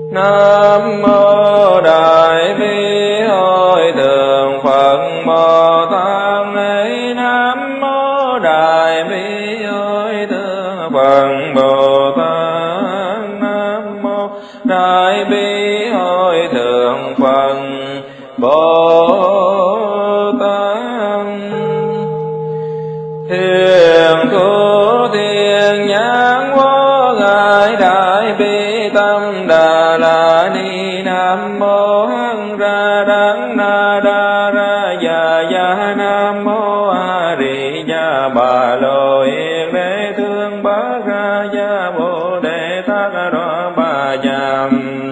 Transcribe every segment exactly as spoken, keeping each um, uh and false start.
Nam mô Đại Bi Hội Thượng Phật Bồ Tát. Nam mô Đại Bi Hội Thượng Phật Bồ Tát. Nam mô Đại Bi Hội Thượng Phật Bồ Tát. Thiền thủ thiền nhãn vô ngại đại bi tâm đà la ni. Nam mô hằng ra đắng na đa ra ya ya. Nam mô a di đà bà lô yên đế thương bát ra ya bồ đề tát đa bà yam.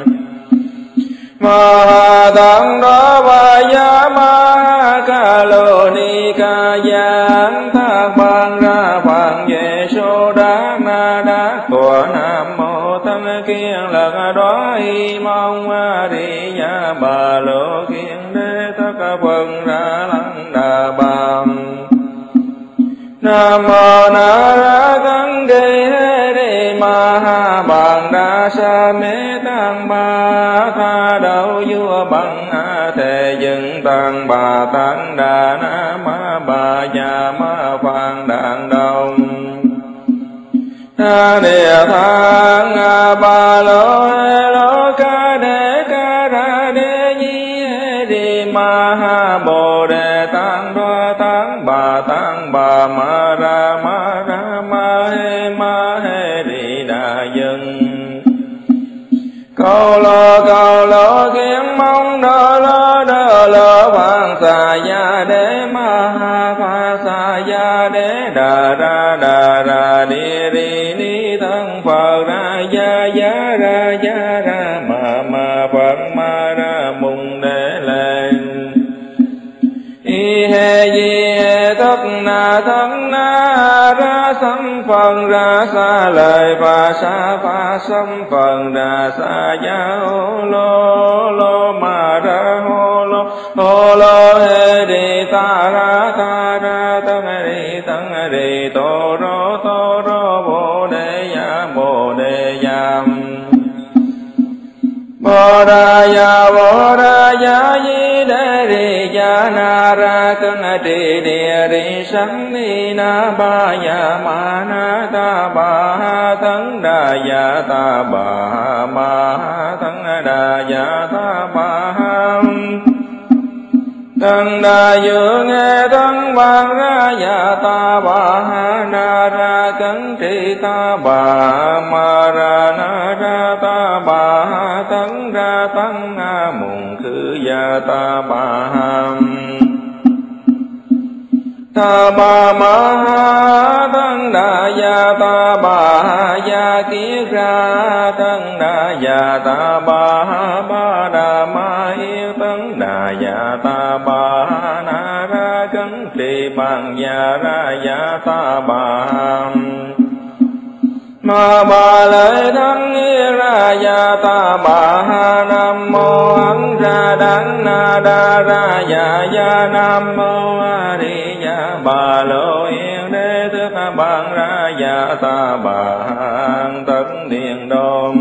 Ma tăng đa bà ya ma ca lô ni ca giang thác ban ra phạn về số đá na đá của Nam mô thân kiên lạc đoá y mong a di đà bà lô kiên đế tất phần ra lăng đà bàm. Nam mô na ra căng đề đề ma ha bằng đa sa mê tăng ba tha đầu vua bằng a thề dựng tăng bà tăng đà na ma bà già ma phạn đàn đông. Na địa thang a ba lô lô ca đế ca ra đế nhi đề ma ha bồ đề tăng đoa tăng bà tăng bà ma ra ma ra ma he ma he đi đà dân. Câu lô câu lô kiến mong đô lô đô lô phạn xà ya đế ma ha pha xà ya đế đà ra đà ra đi đi ni thân Phật ra ya ya ra ya ra ma ma Phật ma ra mùng đế lên. Y he di he thất na thân na ra sanh phần ra xa lời và xa pha sanh phần ra xa ya hô lô lô ma ra hô lô hô lô he đi ta ra ta ra tân đi tân đi tô rô tô rô bồ đề ya bồ đề yam. Bồ đà ya bồ đà ya di đế ri ya na ra cân trì địa ri sanh ni na ba ya ma na ta ba ha tấn đà ya ta ba ha ma ha tấn đà ya ta ba ha. Tấn đà dương nghe tấn ban ra ya ta ba ha na ra cấn trì ta ba ma ra na ra ta ba ha tấn ra tấn a mùng khứ ya ta ba ha. Ta ba ma ha tấn đà ya ta ba ha ya kiết ra tấn đà ya ta ba ha ba đà ma yêu tấn đà ya ta ba ha na ra cấn trì bằng ya ra ya ta ba ha. Ma ba lợi thân nghĩa ra ya ta ba ha. Nam mô ấn ra đắng na đa ra ya ya. Nam mô a di đà bà lô yên đế thức bằng ra ya ta ba ha tất điện đôm.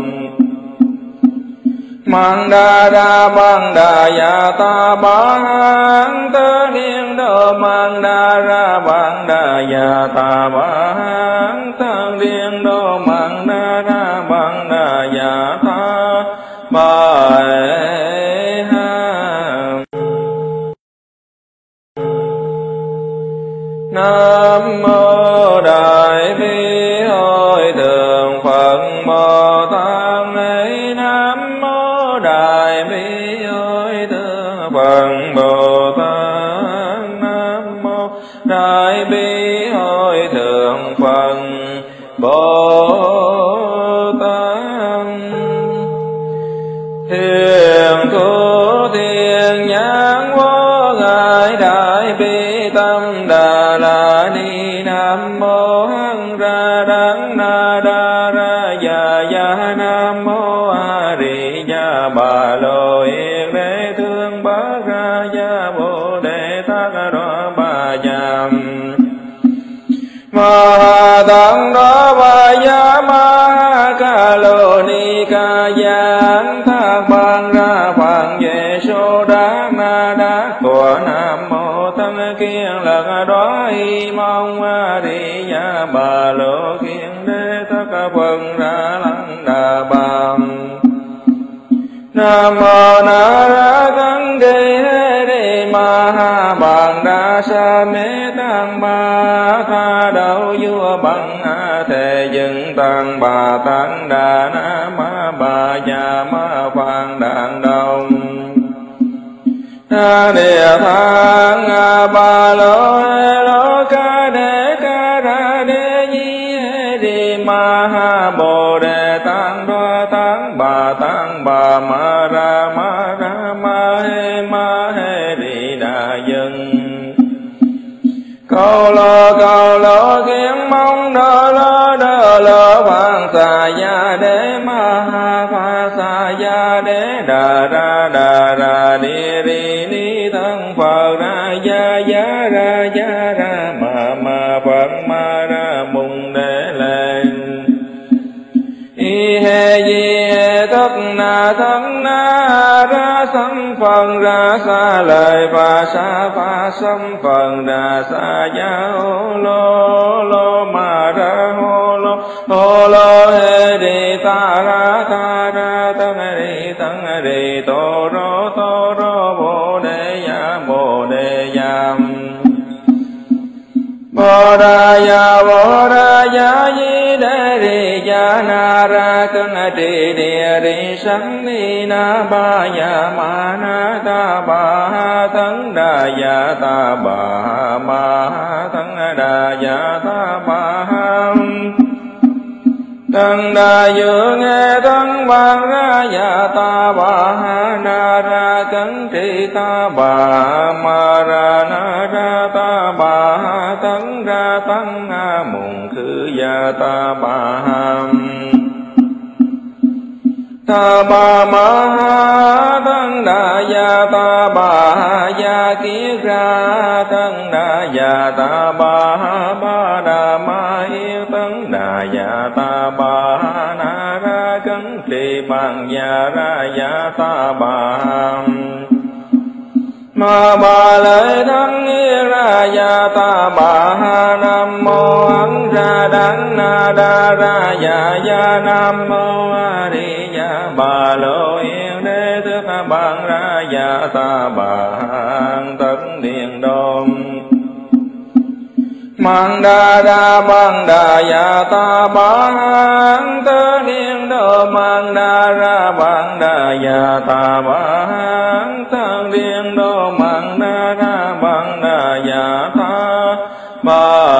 Mang đa đa bằng đà ya ta ba ha tất điện đôm. Mang đa ra bằng đà ya ta ba ha tất điện đôm. Mang đa ra bằng đà ya ta ba ha. Nam mô Đại Bi Hội Thượng Phật Bồ Tát. Nam mô Đại Bi Hội Thượng Phật Bồ Tát. Nam mô Đại Bi Hội Thượng Phật Bồ Tát. Thiền thủ thiền nhãn vô ngại đại bi tâm đà la ni. Nam mô hằng ra đắng na đa ra ya ya. Nam lô ni ca giang thác bang ra phạn về số đát na đát của nam mô thân kiên lật đó y mong đi ya bà lô kiên đế tất phần ra lăng đà bàn. Nam mô na ra căng kỳ hê đi ma ha bàn đa sa mê tăng ba tha đạo vua bằng a thề dựng tăng bà tăng đà na ma bà già ma phạn đàn đông. Na địa thang a ba lô hê lô ca đế ca ra đế nhi hê đi ma ha bồ đề tăng đoa tăng bà tăng bà ma ra ma ra ma hê ma hê đi đà dân. Câu lô câu lô kiếm mong đô lô đô lô phạn xà ya đế ma ha pha xà ya đế đà ra đà ra đi đi ni thân phật ra ya ya ra ya ra ma ma phật ma ra mùng đế lên. Y hê di hê tất na thân na ra sanh phần ra xa lời và xa pha sanh phần ra xa ya hô lô lô ma ra hô lô hô lô hê đi ta ra ta ra tăng đi tăng đi tô rô tô rô bồ đề ya bồ đề ya bồ đà ya bồ đà ya di đế đi ya na ra cân trì địa đi sanh ni na ba ya ma na ta ba ha thân đà ya ta ba ha ma ha thân đà ya ta ba ha thân đà dự nghe thân ban ra ya ta ba ha na ra cấn trì ta ba ma ra na ra ta ba ha thân ra tăng a mùng khứ ya ta ba ha ta ba ma ha thân đà ya ta ba ha ya kiết ra thân đà ya ta ba ha ba đà ma yên thân đà ya ta ba ha na ra cấn trì bằng ya ra ya ta ba ha ma ba lợi thân yên ra ya ta ba ha nam mô ấn ra đắng na đa ra ya ya nam mô a di ya bà lô yên đế thức bằng ra ya ta bà hang tất điện đôm mang đa đa bằng đà ya ta bà hang tất điện đôm mang đa ra bằng đà ya ta bà hang tất điện đôm mang đa ra bằng đà ya ta bà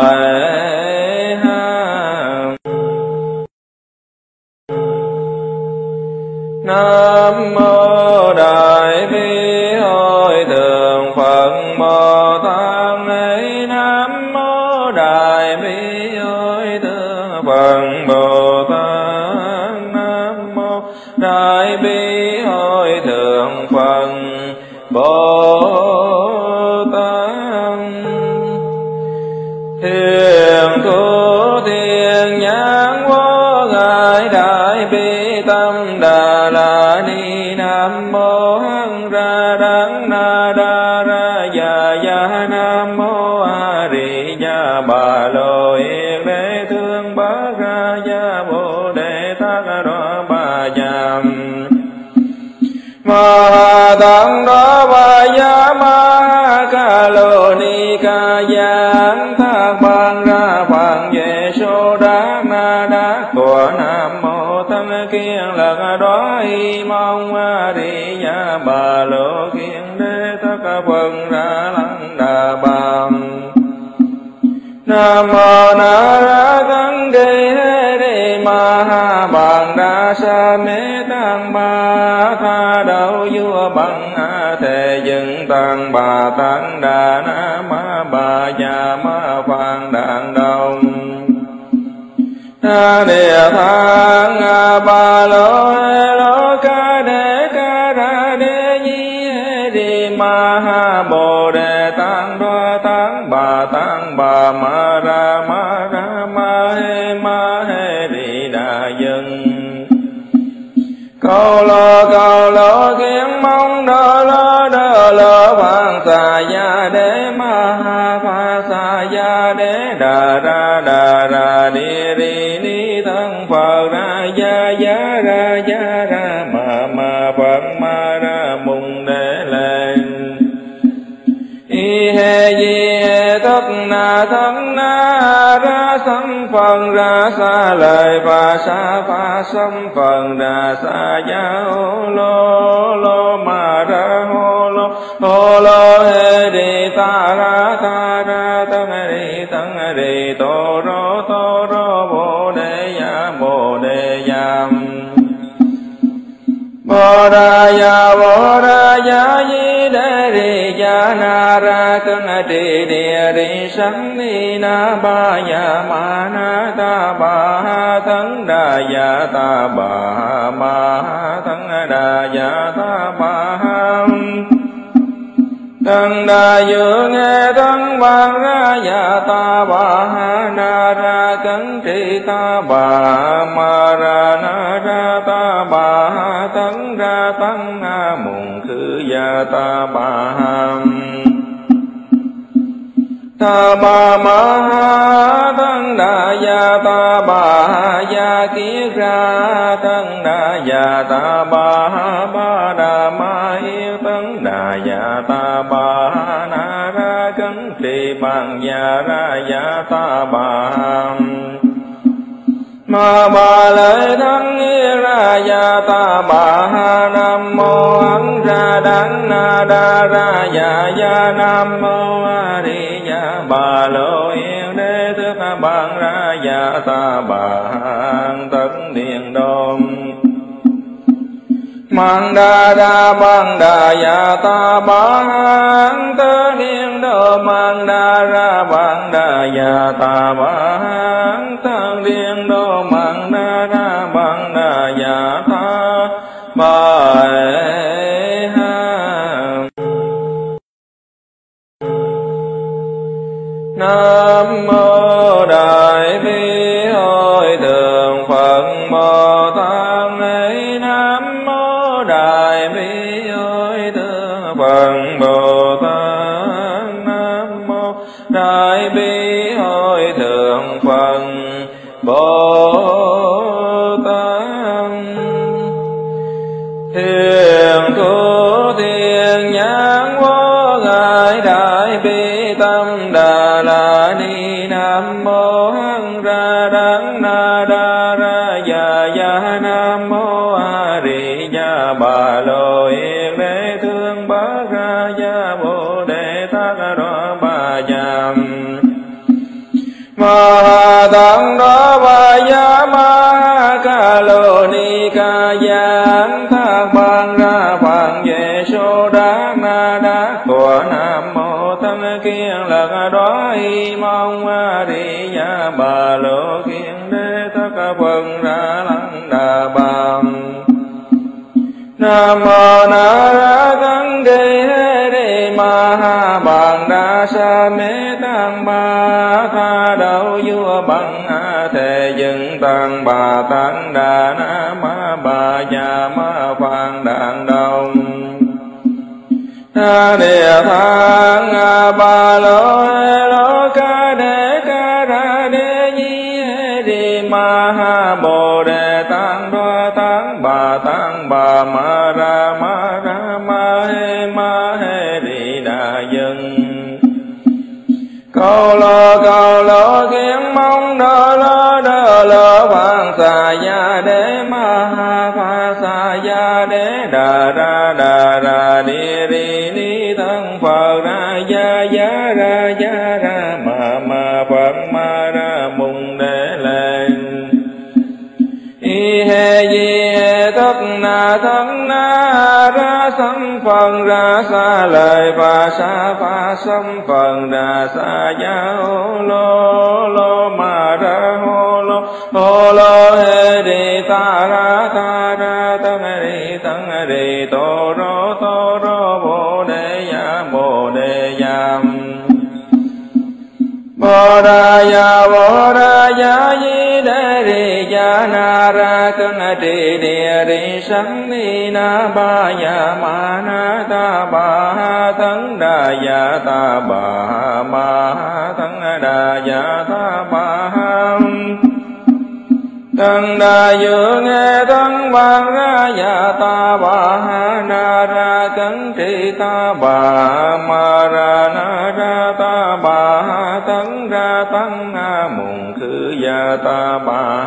Nam mô Đại Bi Hội Thượng Phật Bồ Tát ấy. Nam mô Đại Bi Hội Thượng Phật Bồ Tát. Nam mô Đại Bi Hội Thượng Phật Bồ Tát. Thiền thủ thiền nhãn vô ngại đại bi tâm đà la ni. Nam mô hằng ra đắng na đa ra ya ya. Nam mô a di đà bà lô yên đế thương bát ra ya bồ đề tát đa bà ya ma tăng đa bà ya ma ca lô ni ca giang thác bang ra phạn về số đát na đát của nam mô thân kiên lật đó y mong đi ya bà lô kiên đế tất phần ra lăng đà bàn. Nam mô na ra căng kỳ hê đi ma ha bàn đa sa mê tăng ba tha đạo vua bằng a thề dựng tăng bà tăng đà na ma bà già ma phạn đàn đông. Na địa thang a ba lô hê lô ca đế ca ra đế nhi hê đi ma ha bồ đề tăng đoa tăng bà tăng bà ma ra ma ra ma hê ma hê đi đà dân. Câu lô câu lô kiến mong đơ lơ đơ lơ phạn xà ya đế ma ha pha xà ya đế đà ra đà ra đi ri ni thân Phật ra ya ya ra ya ra ma ma Phật ma ra mùng đế lên y he di he tất na thân na ra sanh phần ra xa lời và xa pha sanh phần ra xa ya ô lô lô ma ra hô lô hô lô he đi ta ra ta ra tân đi tân đi tô rô tô rô bồ đề ya bồ đề ya bồ đà ya bồ đà ya di đế ri ya na ra cân trì địa ri sanh ni na ba ya ma na ta ba ha thân đà ya ta ba ha ma ha thân đà ya ta ba ha thân đà dự nghe thân ban ra ya ta ba ha na ra cân trì ta ba ma ra na ra ta ba ha thân ra tăng a mùng khứ ya ta ba ha ta ba ma ha thân đà ya ta ba ha ya kiết ra thân đà ya ta ba ha ba đà ma yên thân đà ya ta ba ha na ra cấn trì bằng ya ra ya ta ba ha ma ba lợi thân nghĩa ra ya ta ba ha nam mô ấn ra đắng na đa ra ya ya nam mô a di ya ba lô yên đế thức bằng ra ya ta ba ha tất điện đôm mang đa đa bằng đà ya ta ba ha tất điện đô mang đa ra bằng đà ya ta ba ha tất điện đô mang đa ra bằng đà ya ta ba ha nam mô đại bi hội thượng Phật Bồ Tát ấy nam mô đại bi hội thượng Phật Bồ Tát nam mô đại bi hội thượng Phật Bồ Tát thiền thu thiền nhãn vô ngại đại bi tâm đà la ni nam mô hằng ra đắng na đa ra ya ya nam mô a di ya ba lô yên đế thương bát ra ya bồ đề tát đo ba yam ma tăng đo ba ya ma ca lô ni ca giang thác ban ra phạn về số đá na đá của nam mô thân kiên lật đó y mong a di ya ba lô kiên đế tất phần ra lăng đà bàm nam mô na ra cấn đi hê đi ma ha bàn đa sa mê tăng ba tha đau vua bằng a thề dựng tăng bà tăng đà na ma bà già ma phạn đàn đông na địa thang a ba lô hê lô ca đế ca ra đế nhi hê đi ma ha bồ đề tăng đoa tăng bà tăng bà ma ra ma ra ma hê ma hê đi đà dân câu lô câu lô kiến mong đơ lơ đơ lơ phạn xà ya đế ma ha pha xà ya đế đà ra đà ra đi ri ni thân Phật ra ya ya ra ya ra ma ma Phật ma ra mùng đế lên y he di he tất na thân na ra sanh phần ra xa lời và xa pha sanh phần ra xa ya ô lô lô ma ra hô lô hô lô he đi ta ra ta ra tân đi tân đi tô rô tô rô bồ đề ya bồ đề ya bồ đà ya bồ đà ya di đế ri ya na ra ra cân trì địa đi sanh ni na ba ya ma na ta ba tấn đà ya ta ba ma tấn đà ya ta ba tấn đà dự nghe tấn ban ra ya ta ba na ra cấn trì ta ba ma ra na ra ta ba tấn ra tấn na mùng khứ ya ta ba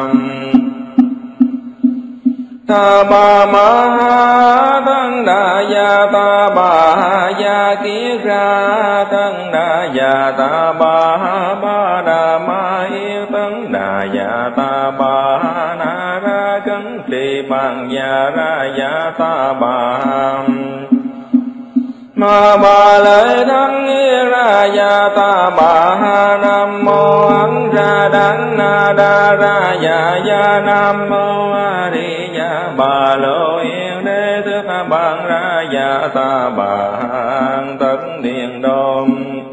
ta ba ma tấn đà ya ta ba ya kiết ra tấn đà ya ta ba ba đà ma yêu tấn đà ya ta ba na ra cấn trì bằng ya ra ya ta ba ma ba lợi thắng ra ya ta ba nam mô ấn ra đắng na đa ra ya ya nam mô a di đà bà lô yên đế thức bằng ra ya ta ba tấn điện đôn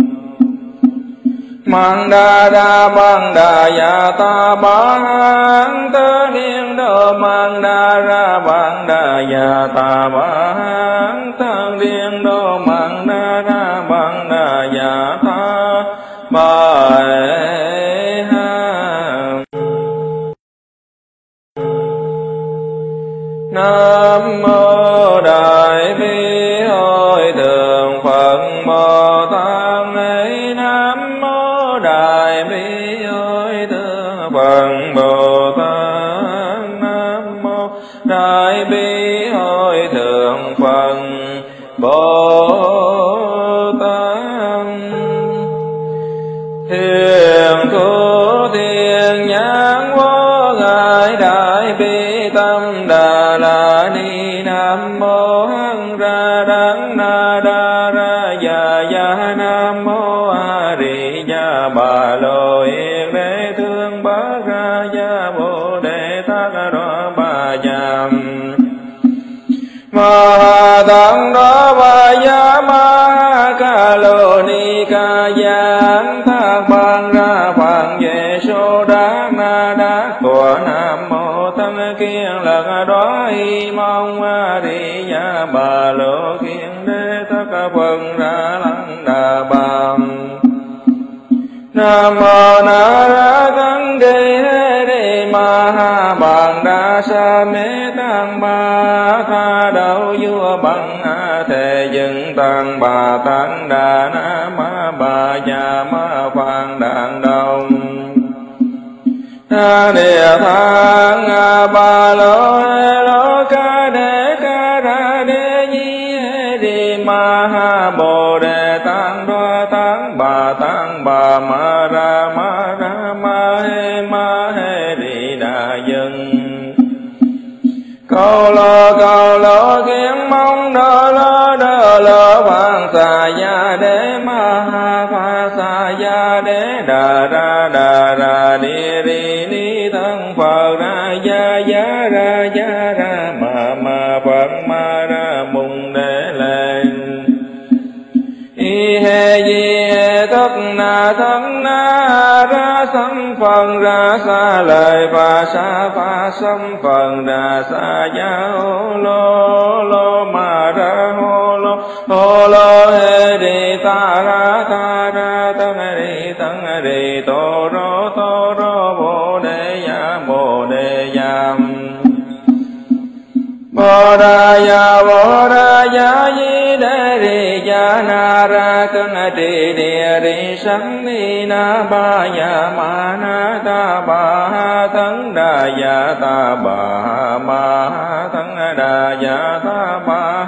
mang đa đa bằng đà ya ta ba tớ điện đô mang đa ra bằng đà ya ta ba tớ điện đô mang đa ra bằng đà ya ta ba nam mô đại bi hội thượng Phật Bồ Tát ấy. Nam mô đại bi hội thượng Phật Bồ Tát. Nam mô đại bi hội thượng Phật Bồ Tát. Thiền thủ thiền nhãn vô ngại đại bi tâm đà la ni. Nam mô hằng ra đắng na đa ra ya ya nam mô a di đà bà lô yên đế thương bát ra ya bồ đề tát đa ba yam ma tăng đa ba ya ma ca lô ni ca giang thác ban ra phạn về số đá na đá của nam mô thân kiên lật đó y mong a di đà bà lô kiên đế tất phần ra lăng đà bàm nam mô na ra cấn đề đề ma ha bàn đa sa mê tăng ba tha đau vua bằng a thề dựng tăng bà tăng đà na ma bà già ma phạn đàn đông a địa thang a ba lô lô ca đế ca ra đế nhi đi ma ha bồ đề tăng đoa tăng bà tăng bà ma ra ma ra ma he ma he đi đà dân câu lô câu lô kiến mong đô lô đô lô phạn xà ya đế ma ha pha xà ya đế đà ra đà ra đi đi ni thân Phật ra ya ya ra ya ra ma ma Phật ma ra mùng đế lên y he di he tất na thân na ra sanh phần ra xa lời và xa pha sanh phần ra xa ya hô lô lô ma ra hô lô hô lô he đi ta ra ta ra tân đi tân đi tô rô tô rô bồ đề ya bồ đề ya bồ đà ya bồ đà ya di đế đi ya na ra cân trì địa đi sanh ni na ba ya ma na ta ba tấn đà ya ta ba ma tấn đà ya ta ba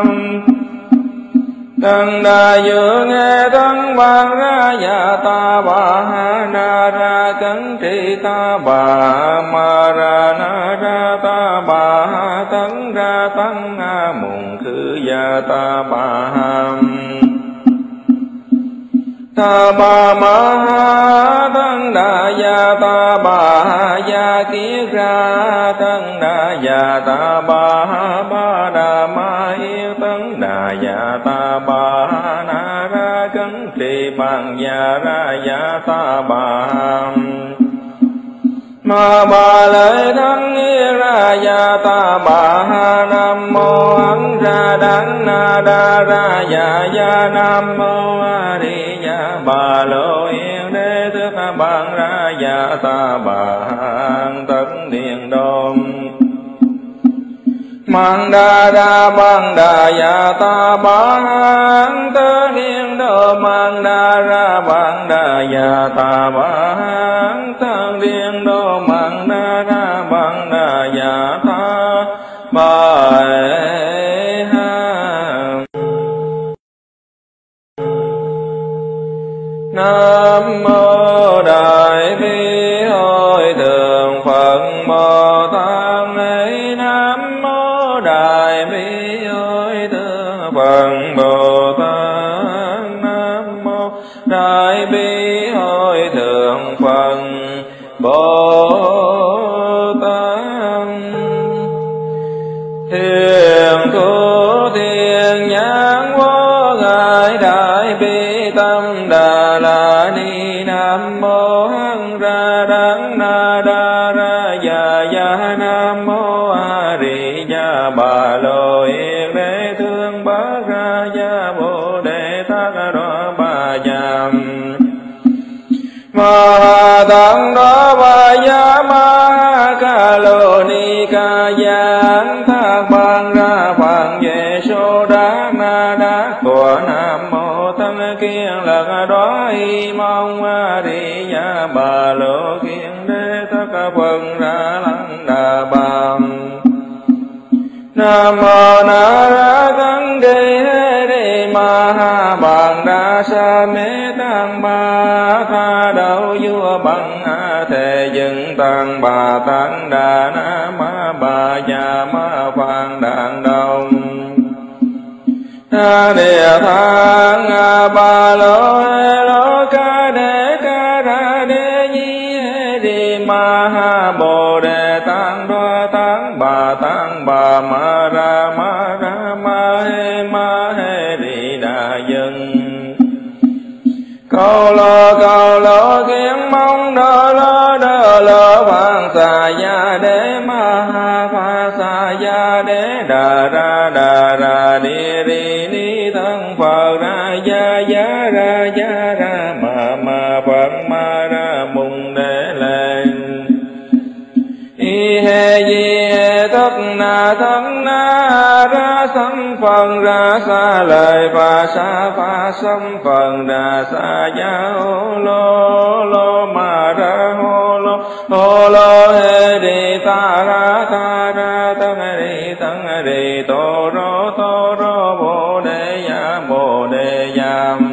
tấn đà dự nghe tấn ban ra ya ta ba na ra cấn trì ta ba ma ra na ra ta ba tấn ra tấn na mùng khứ ya ta ba ta ba ma tấn đà ya ta ba ya kiết ra tấn đà ya ta ba ba đà ma yêu tấn đà ya ta ba na ra cấn trì bằng ya ra ya ta ba Ma ba lợi thắng nghĩa ra ya ta bà ha nam mô ấn ra đắng na đa ra ya ya nam mô a di đà bà lô yên đế thức bằng ra ya ta bà hang tấn điện đôm mang đa đa bằng đà ya ta bà hang tấn điện đôm mang đa ra bằng đà ya ta bà hang tấn điện đôm mang đa ra bằng đà ya ta bà hang. Nam mô Đại Bi Hội Thượng Phật Bồ Tát. Nam mô Đại Bi Hội Thượng Phật Bồ Tát. Nam mô Đại Bi Hội Thượng Phật Bồ Tát. Thiền thủ thiền nhãn vô ngại đại bi tâm đà la ni. Nam mô hằng ra đắng na đa ra ya ya nam mô a di đà bà lô yên đế thương bát ra ya bồ đề tát đo bà yam ma tăng đo bà ya ma ca lô ni ca giang thác bang ra phạn về số đá na đá của nam mô thân kiên lạc đó y mong a di đà bà lô kiên đế tất phần ra lăng đà bàm. Nam mô na ra căng đề đề ma ha bằng đa sa mê tăng ba tha đạo vua bằng a thề dựng tăng bà tăng đà na ma bà già ma phạn đàn đông na địa thang a ba lô e lô ca đế ca ra đế nhi e đi ma ha bồ đề tăng đoa tăng bà tăng bà ma ra ma ra ma he ma he đi đà dân câu lô câu lô kiến mong đô lô đô lô phạn xà ya đế ma ha pha xà ya đế đà ra đà ra đi đi ni thân phật ra ya ya ra ya ra ma ma phật ma ra mùng đế lên y he di he tất na thân na ra sanh phần ra xa lời và xa pha sanh phần ra xa ya hô lô lô ma ra hô lô hô lô he đi ta ra ta ra tăng đi tăng đi tô rô tô rô bồ đề ya bồ đề yam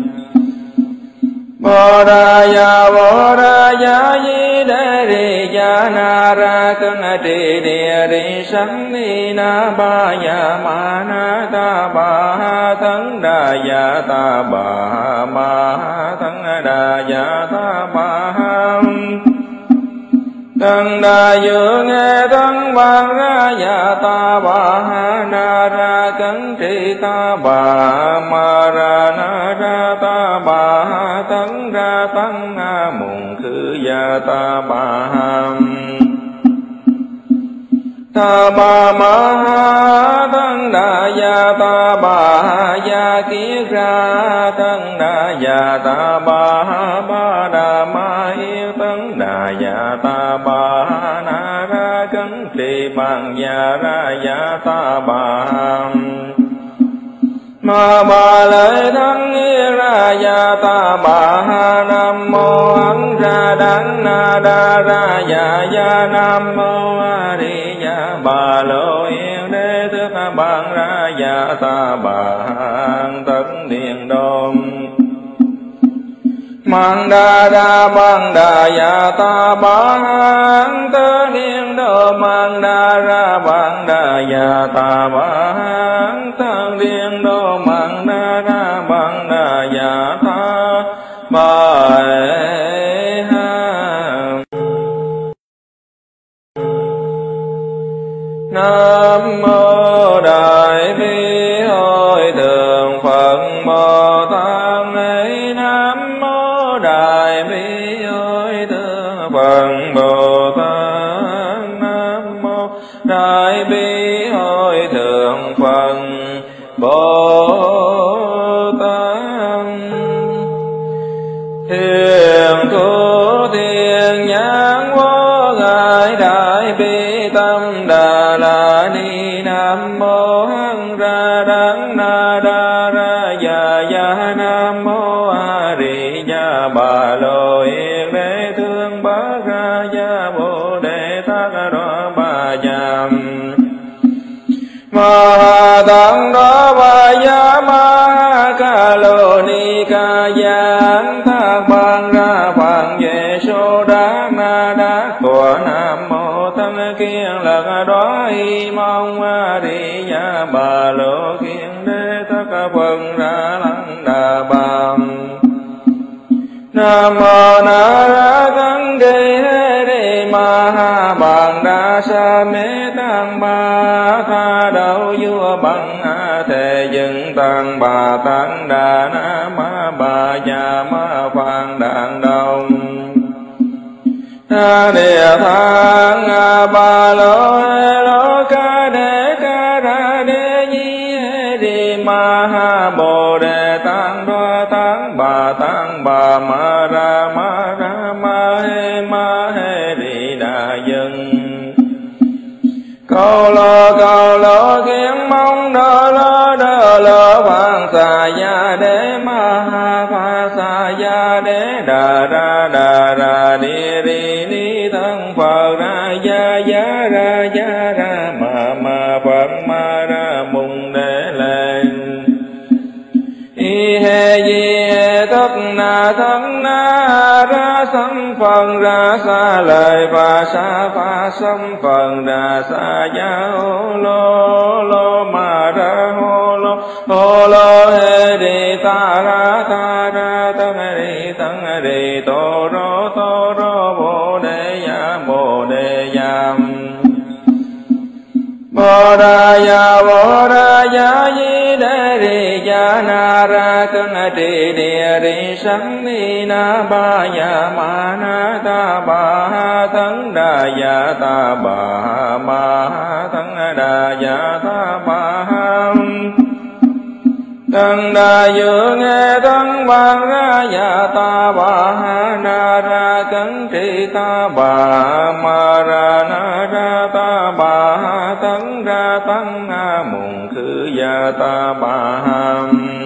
bồ đà ya bồ đà ya di đế đi ya na ra cân trì địa đi sanh ni na ba ya ma na ta ba ha thân đà ya ta ba ha ma ha thân đà ya ta ba ha thân đà dự nghe thân bằng ra ya ta ba ha na ra cấn trì ta ba ma ra na ra ta ba ha thân ra tăng a mùng khứ ya ta ba ha ta ba ma ha thân đà ya ta ba ha ya kiết ra thân đà ya ta ba ha ba đà ma yên thân đà ya ta ba ha na ra cấn trì bằng ya ra ya ta ba ha ma ba lợi thắng nghĩa ra ya ta bà ha nam mô ấn ra đắng na đa ra ya ya nam mô a di đà bà lô yên đế thức bằng ra ya ta bà hang tấn điện đôm mang đa đa bằng đà ya ta bà hang tấn điện đôm mang đa ra bằng đà ya ta bà hang tấn điện đôm mang đa ra bằng đà ya ta bà hang. Nam mô Đại Bi Hội Thượng Phật Bồ Tát. Nam mô Đại Bi Hội Thượng Phật Bồ đại bi hội thượng Phật Bồ Tát. Thiền thủ thiền nhãn vô ngại đại bi tâm đà la ni. Nam mô hằng ra đắng na đa ra ya ya. Nam mô a di đà bà lô yên đế thương bát ra ya bồ đề tát đo bà nham. Ma tăng đo bà ya ma ca lô ni ca giang thác bang ra phạn về số đát na đát của. Nam mô thân kiên lật đó y mong a di đà bà lô kiên đế tất phần ra lăng đà bàn. Nam mô na ra căng kỳ hê đi ma ha bàn đa sa mê tăng ba tha đạo vua bằng a thề dựng tăng bà tăng đà na ma bà già ma phạn đàn đông. A địa thang a ba lô hê lô ca đế ca ra đế nhi hê đi ma ha bồ đề tăng đoa tăng bà tăng bà ma ra ma ra ma hê ma hê đi đà dân. Cầu lô cầu lô kiến mong đơ lô đơ lô phạn xà ya đế ma ha pha xà ya đế đà ra đà ra đi đi ni thân Phật ra ya ya ra ya ra ma ma Phật ma ra mùng đế lên. Y hê di hê tất na thân na ra sanh phần ra xa lời và xa pha sanh phần ra xa ya hô lô lô ma ra hô lô hô lô hê đi ta ra ta ra tăng đi tăng đi tô rô tô rô bồ đề ya bồ đề ya. Bồ đà ya bồ đà ya di đế đi ya na ra cân trì địa đi sanh ni na ba ya ma na ta ba ha tấn đà ya ta ba ha ma ha tấn đà ya ta ba ha. Tấn đà dự nghe tấn ban ra ya ta ba ha na ra cấn trì ta ba ma ra na ra ta ba ha tấn ra tăng a mùng khứ ya ta ba ha.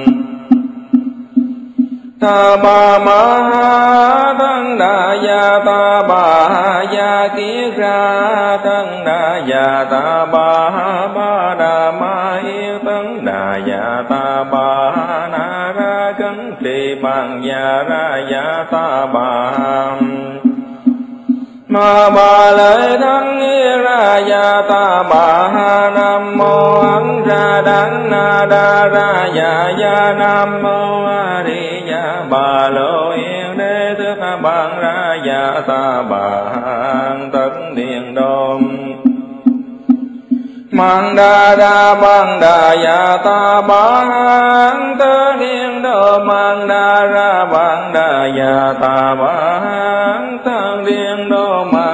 Ta ba ma ha tấn đà ya ta ba ha ya kiết ra tấn đà ya ta ba ha ba đà ma yên tấn đà ya ta ba ha na ra cấn trì bằng ya ra ya ta ba ha. Ma ba lợi thân nghĩa ra ya ta ba ha. Nam mô ấn ra đắng na đa ra ya ya. Nam mô a di đà bà lô yên đế thức bằng ra ya ta ba ha tất điện đôm. Mang đa đa bằng đà ya ta ba ha tớ điện đô. Mang đa ra bằng đà ya ta ba ha tớ điện đô.